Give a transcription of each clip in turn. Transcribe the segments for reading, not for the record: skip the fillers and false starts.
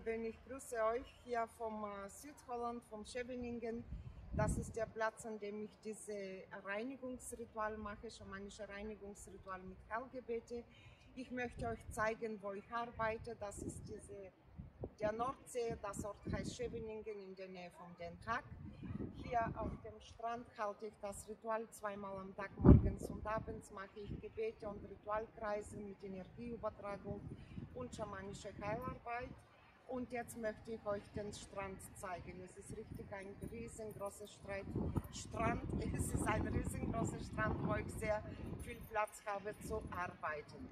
Lieben, ich grüße euch hier vom Südholland, vom Scheveningen. Das ist der Platz, an dem ich diese Reinigungsritual mache, schamanische Reinigungsritual mit Heilgebete. Ich möchte euch zeigen, wo ich arbeite. Das ist der Nordsee, das Ort heißt Scheveningen in der Nähe von Den Haag. Hier auf dem Strand halte ich das Ritual zweimal am Tag, morgens und abends mache ich Gebete und Ritualkreise mit Energieübertragung und schamanische Heilarbeit. Und jetzt möchte ich euch den Strand zeigen. Es ist richtig ein riesengroßer Strand. Es ist ein riesengroßer Strand, wo ich sehr viel Platz habe zu arbeiten.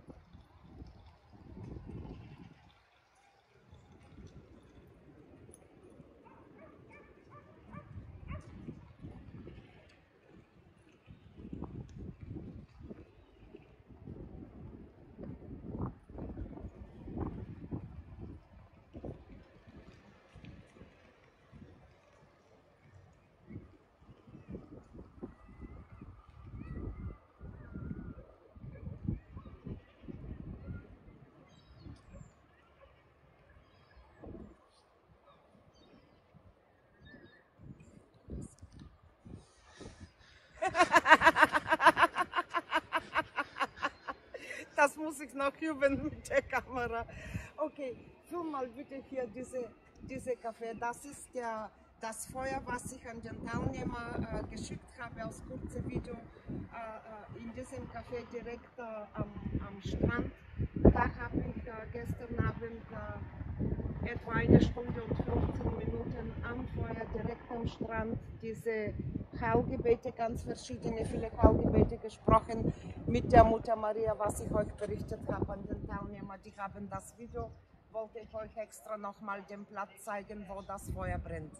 Das muss ich noch üben mit der Kamera. Okay, film mal bitte hier diese Kaffee. Das ist das Feuer, was ich an den Teilnehmer geschickt habe als kurzes Video in diesem Café direkt am Strand. Da habe ich gestern Abend etwa 1 Stunde und 15 Minuten am Feuer direkt am Strand diese Heilgebete, ganz verschiedene, viele Heilgebete gesprochen mit der Mutter Maria, was ich euch berichtet habe an den Teilnehmern. Die haben das Video, wollte ich euch extra nochmal den Platz zeigen, wo das Feuer brennt.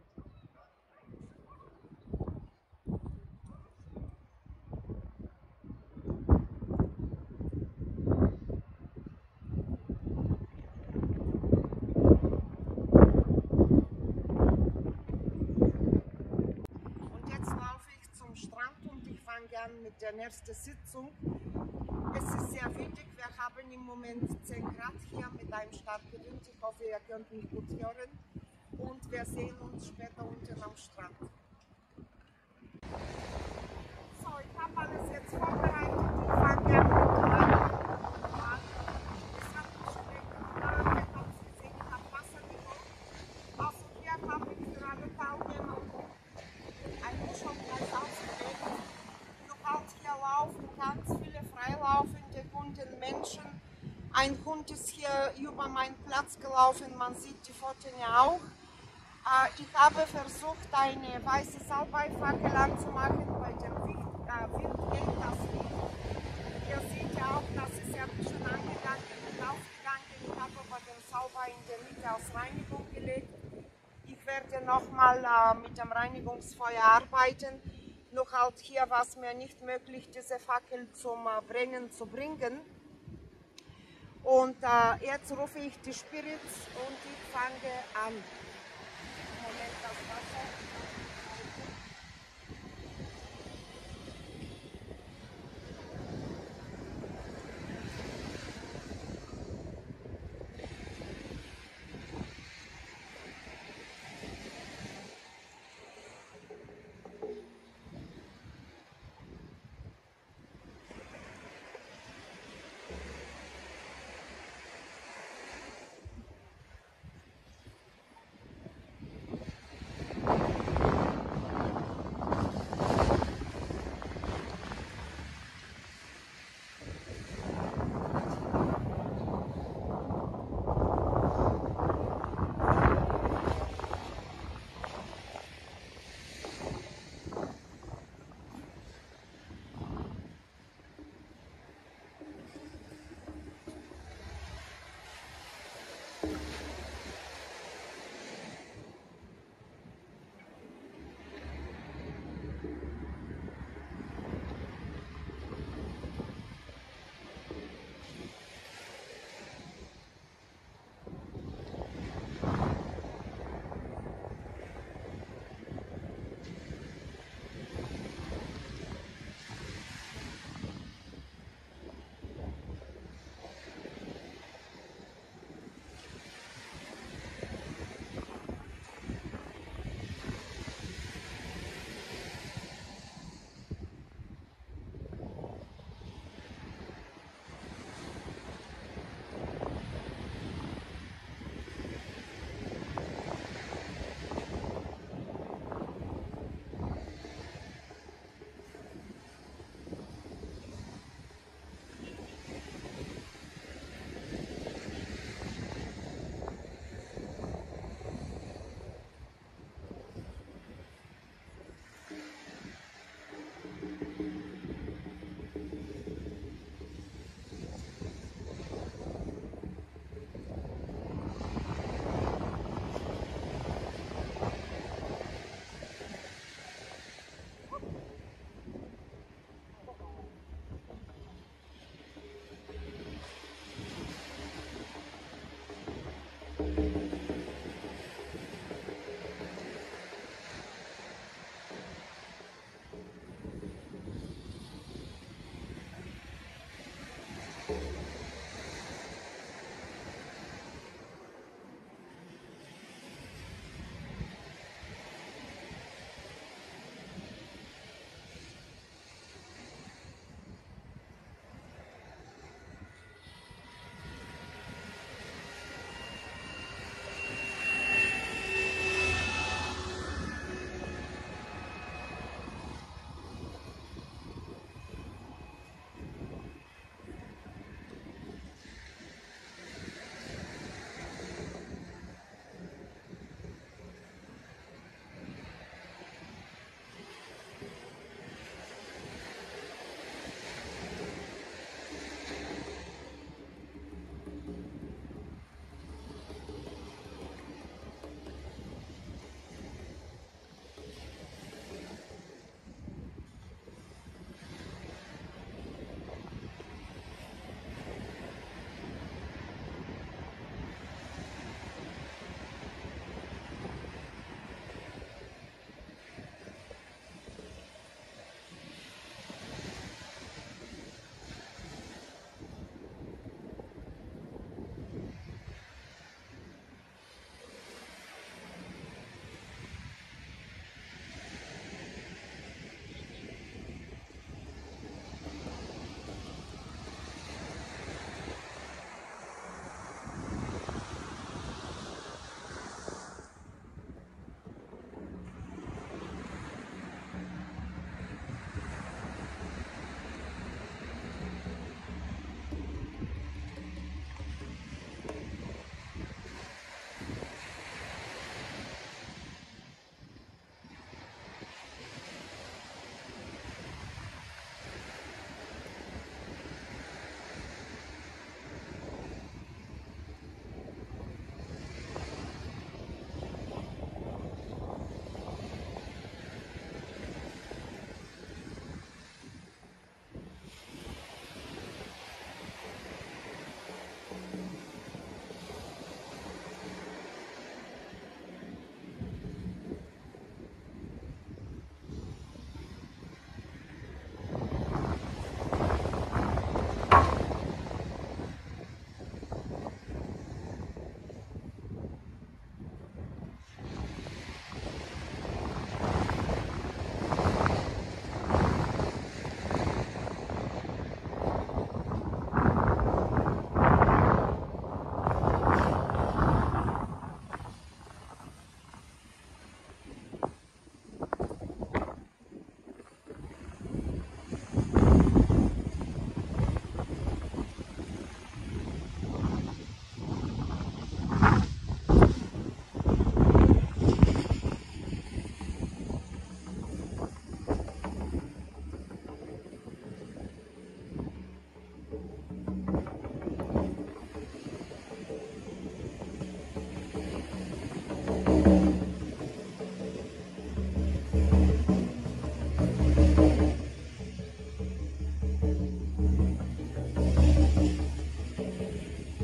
An mit der nächsten Sitzung. Es ist sehr wichtig, wir haben im Moment 10 Grad hier mit einem starken Wind. Ich hoffe, ihr könnt mich gut hören und wir sehen uns später unten am Strand. So, ich habe alles jetzt vorbereitet. Ich fange an mit rein. Es hat mich schon getan, ihr habt es gesehen, ich habe Wasser geholt. Also hier habe ich für alle Teilnehmer ein Muschelkreis ausgelegt. Hier laufen ganz viele freilaufende Hunde, Menschen. Ein Hund ist hier über meinen Platz gelaufen, man sieht die Fotos ja auch. Ich habe versucht, eine weiße Salbeifackel anzumachen, bei dem Wind geht das nicht. Ihr seht ja auch, das ist ja ein bisschen angegangen und aufgegangen. Ich habe aber den Salbei in der Mitte als Reinigung gelegt. Ich werde nochmal mit dem Reinigungsfeuer arbeiten. Noch halt hier war es mir nicht möglich, diese Fackel zum Brennen zu bringen. Und jetzt rufe ich die Spirits und ich fange an. Moment, das Wasser.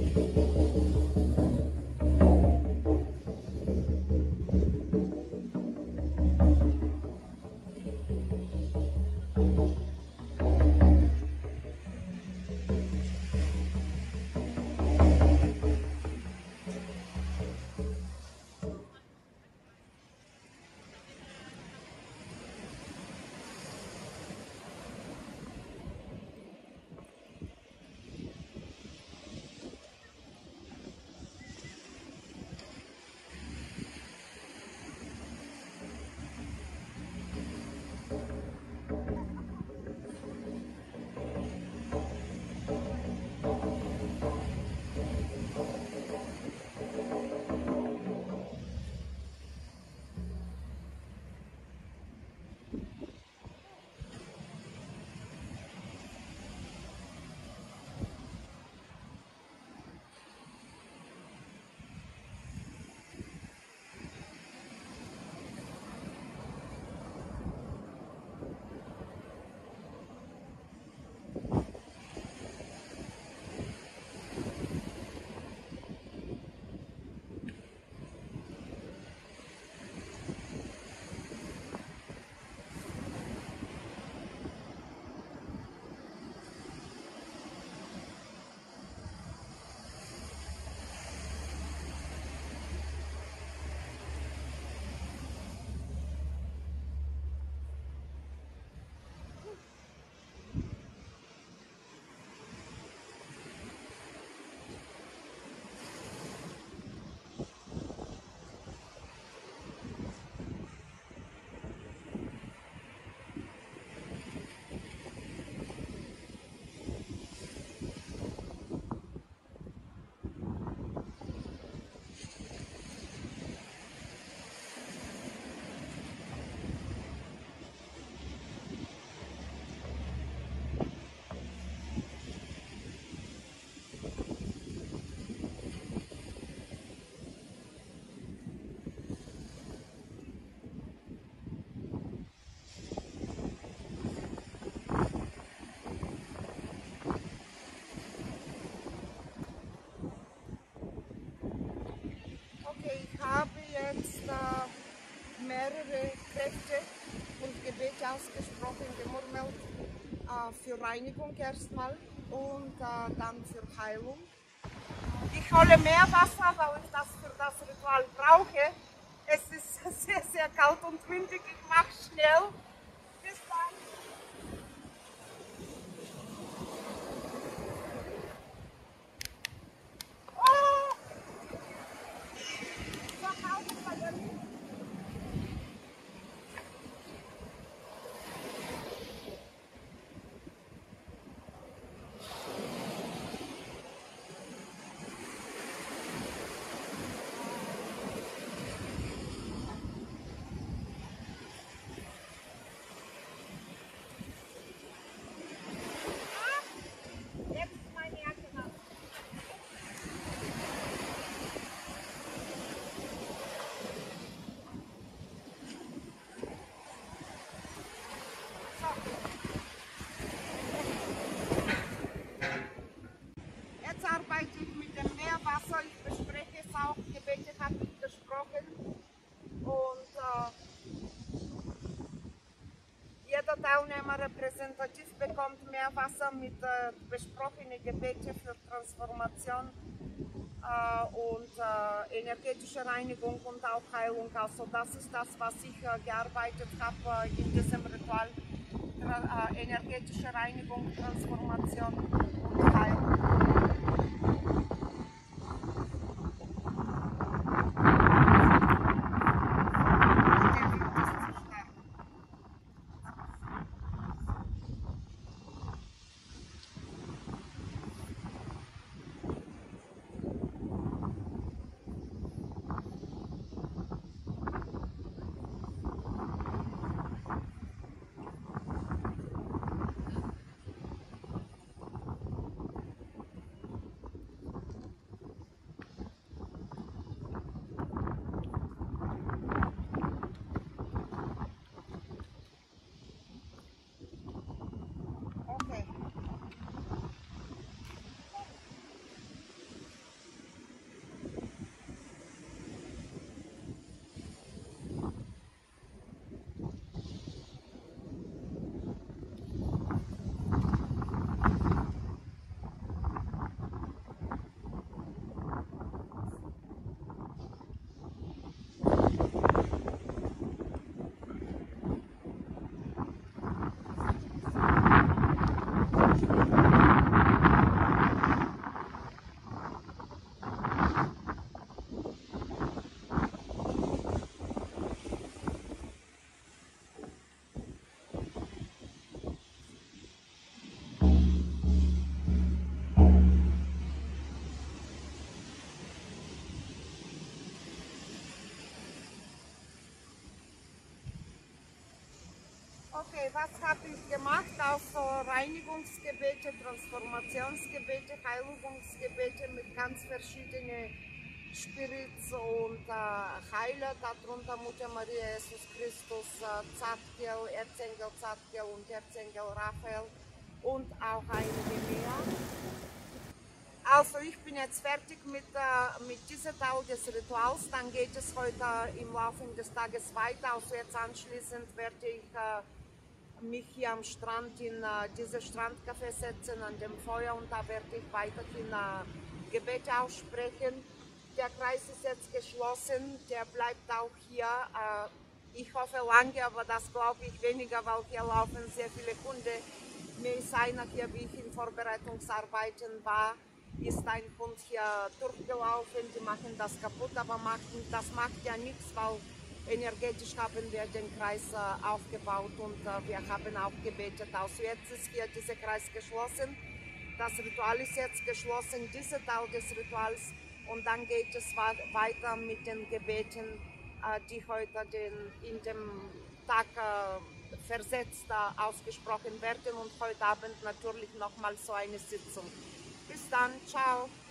Ich habe jetzt mehrere Kräfte und Gebete ausgesprochen, gemurmelt, für Reinigung erstmal und dann für Heilung. Ich hole mehr Wasser, weil ich das für das Ritual brauche. Es ist sehr, sehr kalt und windig. Ich mache schnell. Bis dann. Oh! So kalt ist bei der Luft. Jetzt ist meine Jacke nass. Jetzt arbeite ich mit dem Meerwasser, ich bespreche es auch, Gebete habe ich besprochen und jeder Teilnehmer repräsentativ bekommt Meerwasser mit besprochenen Gebete für Transformation und energetische Reinigung und auch Heilung. Also das ist das, was ich gearbeitet habe in diesem Ritual. Energetische Reinigung, Transformation und Heilung. Okay, was habe ich gemacht? Also Reinigungsgebete, Transformationsgebete, Heilungsgebete mit ganz verschiedenen Spirits und Heiler, darunter Mutter Maria, Jesus Christus, Zadkiel, Erzengel Zadkiel und Erzengel Raphael und auch einige mehr. Also ich bin jetzt fertig mit dieser Teil des Rituals, dann geht es heute im Laufe des Tages weiter. Also jetzt anschließend werde ich mich hier am Strand in dieses Strandcafé setzen, an dem Feuer, und da werde ich weiterhin Gebete aussprechen. Der Kreis ist jetzt geschlossen, der bleibt auch hier. Ich hoffe lange, aber das glaube ich weniger, weil hier laufen sehr viele Hunde. Mir ist einer hier, wie ich in Vorbereitungsarbeiten war, ist ein Hund hier durchgelaufen, die machen das kaputt, aber das macht ja nichts, weil energetisch haben wir den Kreis aufgebaut und wir haben auch gebetet. Also jetzt ist hier dieser Kreis geschlossen, das Ritual ist jetzt geschlossen, dieser Teil des Rituals, und dann geht es weiter mit den Gebeten, die heute in dem Tag versetzt ausgesprochen werden, und heute Abend natürlich nochmal so eine Sitzung. Bis dann, ciao.